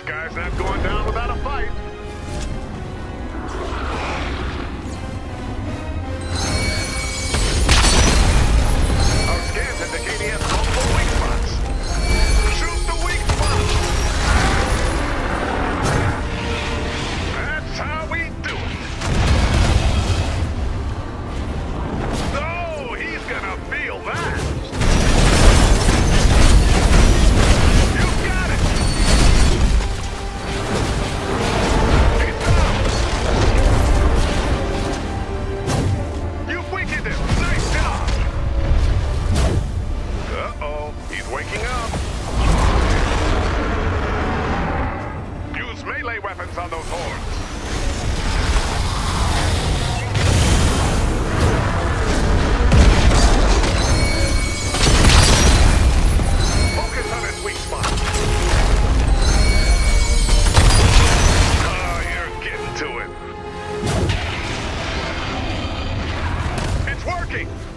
guy's not going down without a fight. Our scans indicate he has multiple weak spots. Shoot the weak spots! That's how we do it. Oh, he's gonna feel that. You got it! He's down! You weakened him! Nice job! Uh-oh, he's waking up. Use melee weapons on those horns. Focus on his weak spot. Oh, you're getting to it. It's working!